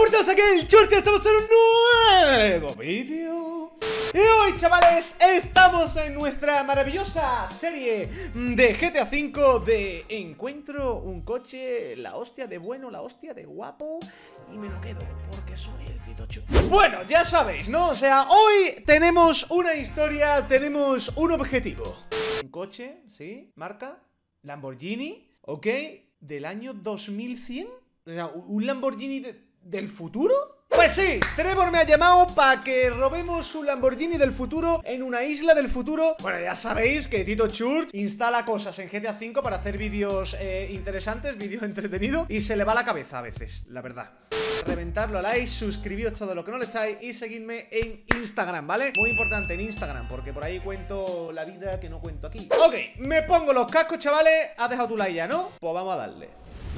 estamos aquí en el Churti, estamos en un nuevo vídeo. Y hoy, chavales, estamos en nuestra maravillosa serie de GTA V de encuentro un coche, la hostia de bueno, la hostia de guapo, y me lo quedo porque soy el Tito Chu. Bueno, ya sabéis, ¿no? O sea, hoy tenemos una historia, tenemos un objetivo. Un coche, ¿sí? Marca Lamborghini, ¿ok? Del año 2100. O sea, un Lamborghini del futuro. Pues sí, Trevor me ha llamado para que robemos un Lamborghini del futuro en una isla del futuro. Bueno, ya sabéis que Tito Church instala cosas en GTA V para hacer vídeos interesantes, vídeos entretenidos, y se le va la cabeza a veces, la verdad. Reventarlo a like, suscribíos todo lo que no le estáis y seguidme en Instagram, ¿vale? Muy importante, en Instagram, porque por ahí cuento la vida que no cuento aquí. Ok, me pongo los cascos, chavales. ¿Has dejado tu like ya, no? Pues vamos a darle.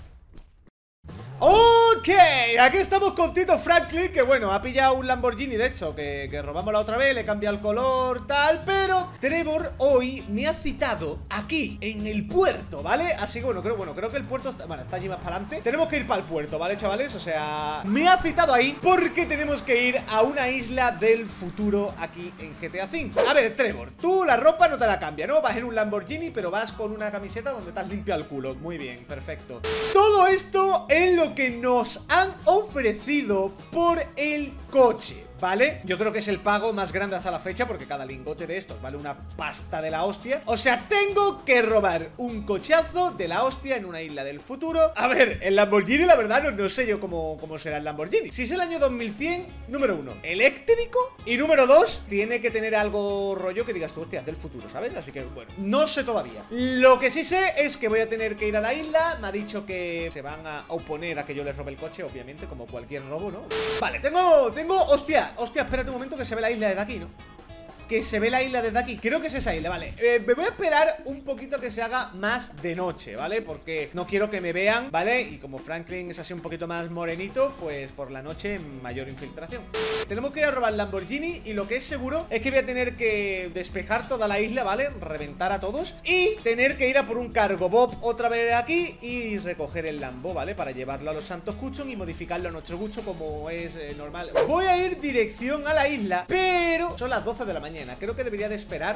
Ok, aquí estamos con Tito Franklin, que bueno, ha pillado un Lamborghini, de hecho, que robamos la otra vez, le he cambiado el color, tal. Pero Trevor hoy me ha citado aquí, en el puerto, ¿vale? Así que bueno, creo que el puerto está, bueno, está allí más para adelante. Tenemos que ir para el puerto, ¿vale, chavales? O sea, me ha citado ahí porque tenemos que ir a una isla del futuro aquí en GTA V. A ver, Trevor, tú la ropa no te la cambias, ¿no? Vas en un Lamborghini, pero vas con una camiseta donde te has limpiado el culo. Muy bien, perfecto. Todo esto es lo que nos han ofrecido por el coche, ¿vale? Yo creo que es el pago más grande hasta la fecha, porque cada lingote de estos vale una pasta de la hostia. O sea, tengo que robar un cochazo de la hostia en una isla del futuro. A ver, el Lamborghini, la verdad, no sé yo cómo será el Lamborghini. Si es el año 2100, número 1, eléctrico. Y número 2, tiene que tener algo rollo que digas tú, hostia, del futuro, ¿sabes? Así que, bueno, no sé todavía. Lo que sí sé es que voy a tener que ir a la isla. Me ha dicho que se van a oponer a que yo les robe el coche, obviamente, como cualquier robo, ¿no? Vale, tengo, hostia, espérate un momento, que se ve la isla desde aquí, ¿no? Que se ve la isla desde aquí. Creo que es esa isla, vale. Me voy a esperar un poquito que se haga más de noche, ¿vale? Porque no quiero que me vean, ¿vale? Y como Franklin es así un poquito más morenito, pues por la noche mayor infiltración. Tenemos que ir a robar el Lamborghini y lo que es seguro es que voy a tener que despejar toda la isla, ¿vale? Reventar a todos y tener que ir a por un cargo bob otra vez aquí y recoger el Lambo, ¿vale? Para llevarlo a los Santos Custom y modificarlo a nuestro gusto como es normal. Voy a ir dirección a la isla, pero son las 12 de la mañana. Creo que debería de esperar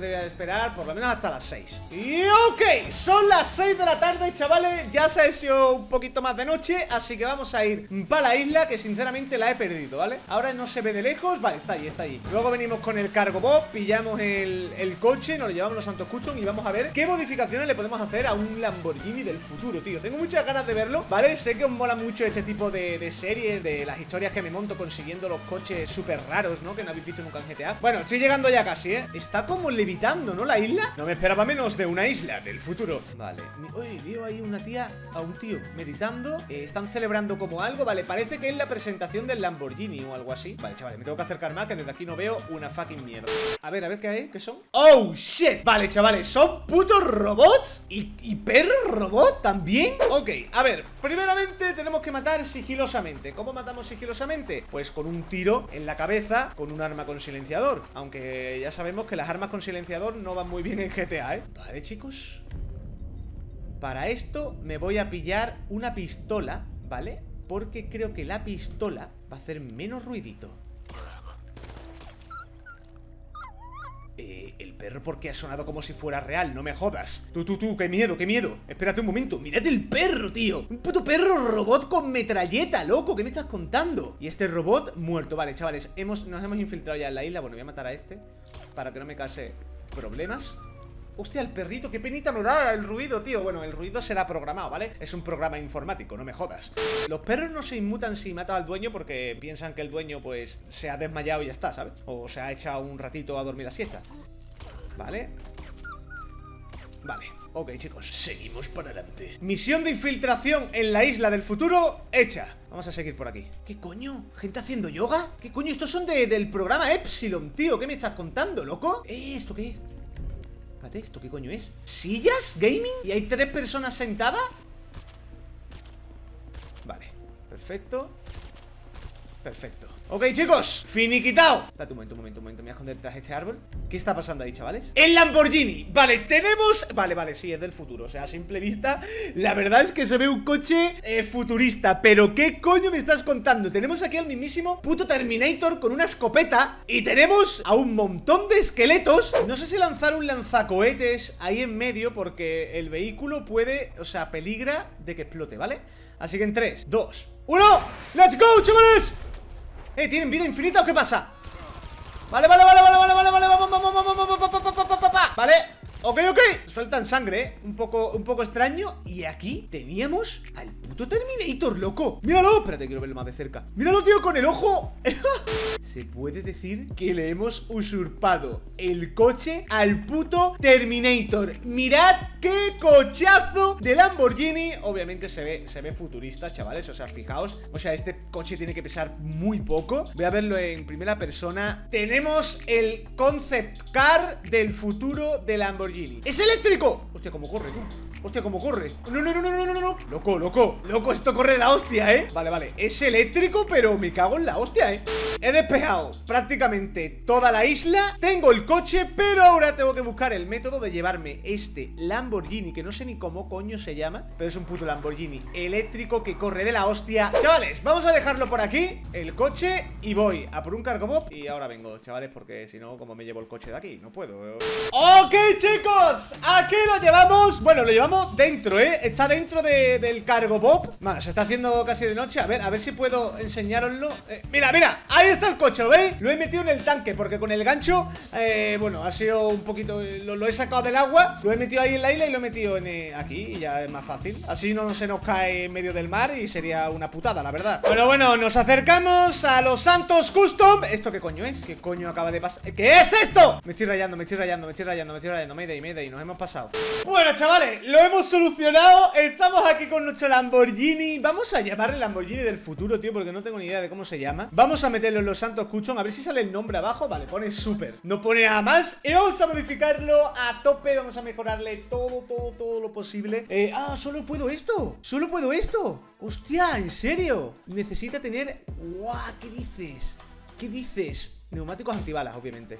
por lo menos hasta las 6. Y ok, son las 6 de la tarde, chavales. Ya se ha hecho un poquito más de noche, así que vamos a ir para la isla, que sinceramente la he perdido, ¿vale? Ahora no se ve de lejos, vale, está ahí. Luego venimos con el cargo bob, pillamos el coche, nos lo llevamos a los Santos Custom y vamos a ver qué modificaciones le podemos hacer a un Lamborghini del futuro, tío. Tengo muchas ganas de verlo, ¿vale? Sé que os mola mucho este tipo de series, de las historias que me monto consiguiendo los coches súper raros, ¿no? Que no habéis visto nunca en GTA. Bueno, estoy llegando ya casi, ¿eh? Está como levitando, ¿no? La isla. No me esperaba menos de una isla del futuro. Vale. Uy, veo ahí una tía, a un tío meditando. Están celebrando como algo. Vale, parece que es la presentación del Lamborghini o algo así. Vale, chavales, me tengo que acercar más, que desde aquí no veo una fucking mierda. A ver qué hay. ¿Qué son? ¡Oh, shit! Vale, chavales, son putos robots y perros robot también. Ok, a ver, primeramente tenemos que matar sigilosamente. ¿Cómo matamos sigilosamente? Pues con un tiro en la cabeza con un arma con silenciador. Aunque ya sabemos que las armas con silenciador no van muy bien en GTA, ¿eh? Vale, chicos. Para esto me voy a pillar una pistola, ¿vale? Porque creo que la pistola va a hacer menos ruidito. El perro, ¿por qué ha sonado como si fuera real? No me jodas. Tú, qué miedo. Espérate un momento. Mirad el perro, tío. Un puto perro robot con metralleta, loco. ¿Qué me estás contando? Y este robot muerto. Vale, chavales, nos hemos infiltrado ya en la isla. Bueno, voy a matar a este para que no me cause problemas. Hostia, el perrito, qué penita me da el ruido, tío. Bueno, el ruido será programado, ¿vale? Es un programa informático, no me jodas. Los perros no se inmutan si matan al dueño porque piensan que el dueño, pues, se ha desmayado y ya está, ¿sabes? O se ha echado un ratito a dormir la siesta. Vale. Vale, ok, chicos, seguimos para adelante. Misión de infiltración en la isla del futuro hecha. Vamos a seguir por aquí. ¿Qué coño? ¿Gente haciendo yoga? ¿Qué coño? Estos son del programa Epsilon, tío. ¿Qué me estás contando, loco? ¿Esto qué es? Espérate, ¿esto qué coño es? ¿Sillas? ¿Gaming? ¿Y hay 3 personas sentadas? Vale, perfecto. Perfecto. Ok, chicos, finiquitado. Espérate un momento, me voy a esconder tras este árbol. ¿Qué está pasando ahí, chavales? El Lamborghini, vale, tenemos... Vale, sí, es del futuro, o sea, a simple vista la verdad es que se ve un coche futurista. Pero ¿qué coño me estás contando? Tenemos aquí al mismísimo puto Terminator con una escopeta. Y tenemos a un montón de esqueletos. No sé si lanzar un lanzacohetes ahí en medio, porque el vehículo puede, o sea, peligra de que explote, ¿vale? Así que en 3, 2, 1, ¡let's go, chavales! ¿Tienen vida infinita o qué pasa? Vale, vale, ok, sueltan sangre, un poco extraño. Y aquí teníamos al puto Terminator, loco. Míralo, espérate, quiero verlo más de cerca. Míralo, tío, con el ojo. Se puede decir que le hemos usurpado el coche al puto Terminator. Mirad qué cochazo de Lamborghini. Obviamente se ve futurista, chavales, o sea, fijaos. O sea, este coche tiene que pesar muy poco. Voy a verlo en primera persona. Tenemos el concept car del futuro de Lamborghini. ¡Es eléctrico! Hostia, cómo corre, tú. Hostia, cómo corre. No. Loco, esto corre la hostia, Vale, es eléctrico, pero me cago en la hostia, He despejado prácticamente toda la isla. Tengo el coche, pero ahora tengo que buscar el método de llevarme este Lamborghini, que no sé ni cómo coño se llama, pero es un puto Lamborghini eléctrico que corre de la hostia. Chavales, vamos a dejarlo por aquí, el coche, y voy a por un Cargobob. Y ahora vengo, chavales, porque si no, como me llevo el coche de aquí, no puedo. Ok, chicos, aquí lo llevamos. Bueno, lo llevamos dentro, está dentro del Cargobob. Vale, se está haciendo casi de noche. A ver si puedo enseñároslo. Mira, ahí está el coche, ¿lo veis? Lo he metido en el tanque, porque con el gancho bueno, ha sido un poquito... Lo he sacado del agua, lo he metido ahí en la isla y lo he metido aquí. Y ya es más fácil. Así no se nos cae en medio del mar y sería una putada, la verdad. Pero bueno, nos acercamos a los Santos Custom. ¿Esto qué coño es? ¿Qué coño acaba de pasar? ¿Qué es esto? Me estoy rayando. Mayday, nos hemos pasado. Bueno, chavales, lo hemos solucionado. Estamos aquí con nuestro Lamborghini. Vamos a llamarle Lamborghini del futuro, tío, porque no tengo ni idea de cómo se llama. Vamos a meterlo en los Santos Custom, a ver si sale el nombre abajo. Vale, pone súper, no pone nada más. Y vamos a modificarlo a tope. Vamos a mejorarle todo lo posible. ¿Solo puedo esto? Hostia, ¿en serio? Necesita tener... ¡Guau! ¿Qué dices? Neumáticos antibalas, obviamente.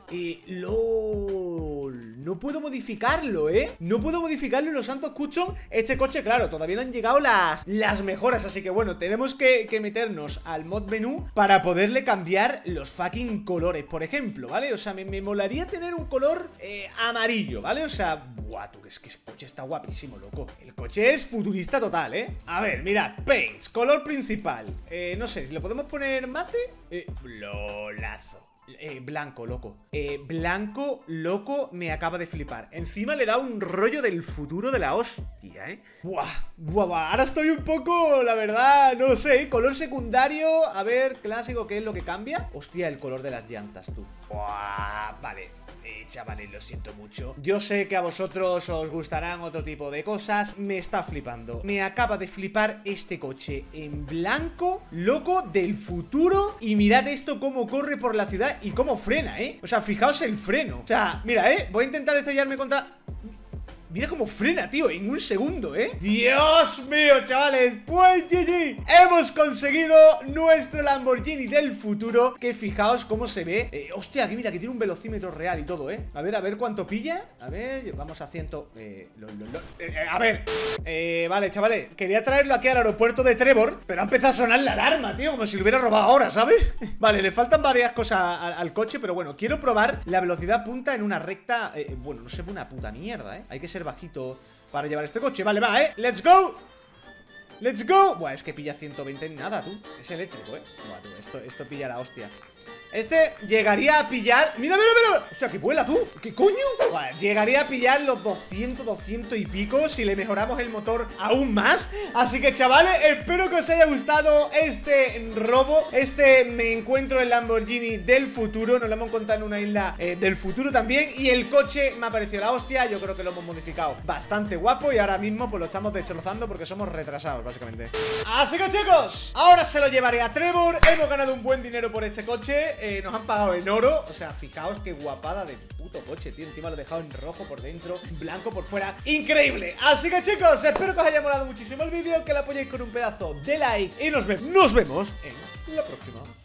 LOL. No puedo modificarlo, No puedo modificarlo en los Santos Custom. Este coche, claro, todavía no han llegado las mejoras. Así que bueno, tenemos que meternos al mod menú para poderle cambiar los fucking colores, por ejemplo, ¿vale? O sea, me molaría tener un color amarillo, ¿vale? O sea, buah, tú, es que el coche está guapísimo, loco. El coche es futurista total, A ver, mirad, paints, color principal. No sé, si le podemos poner mate. Lolazo. Blanco, loco. Blanco, loco, me acaba de flipar. Encima le da un rollo del futuro de la hostia, Buah. Ahora estoy un poco, la verdad, no sé. Color secundario, a ver, clásico, ¿qué es lo que cambia? Hostia, el color de las llantas, tú. Buah, vale. Chavales, lo siento mucho. Yo sé que a vosotros os gustarán otro tipo de cosas. Me está flipando. Me acaba de flipar este coche en blanco, loco, del futuro. Y mirad esto cómo corre por la ciudad y cómo frena, O sea, fijaos el freno. O sea, mira, voy a intentar estrellarme contra... Mira cómo frena, tío, en un segundo, Dios mío, chavales. Pues GG, hemos conseguido nuestro Lamborghini del futuro. Que fijaos cómo se ve. Hostia, aquí mira, que tiene un velocímetro real y todo, A ver cuánto pilla. A ver, vamos a 100. A ver, vale, chavales, quería traerlo aquí al aeropuerto de Trevor, pero ha empezado a sonar la alarma, tío, como si lo hubiera robado ahora, ¿sabes? Vale, le faltan varias cosas al coche, pero bueno, quiero probar la velocidad punta en una recta. Bueno, no se ve una puta mierda, Hay que ser bajito para llevar este coche. Vale, va, let's go. Buah, es que pilla 120 en nada, tú. Es eléctrico, Buah, tú, esto pilla la hostia. Este llegaría a pillar... ¡Mira! ¡Hostia, que vuela, tú! ¿Qué coño? Bueno, llegaría a pillar los 200 y pico si le mejoramos el motor aún más. Así que, chavales, espero que os haya gustado este robo. Me encuentro el Lamborghini del futuro. Nos lo hemos encontrado en una isla del futuro también. Y el coche me ha parecido la hostia. Yo creo que lo hemos modificado bastante guapo. Y ahora mismo pues lo estamos destrozando porque somos retrasados, básicamente. Así que, chicos, ahora se lo llevaré a Trevor. Hemos ganado un buen dinero por este coche. Nos han pagado en oro. O sea, fijaos qué guapada de puto coche, tío. Encima lo he dejado en rojo por dentro, blanco por fuera. Increíble. Así que, chicos, espero que os haya molado muchísimo el vídeo, que lo apoyéis con un pedazo de like. Y nos vemos en la próxima.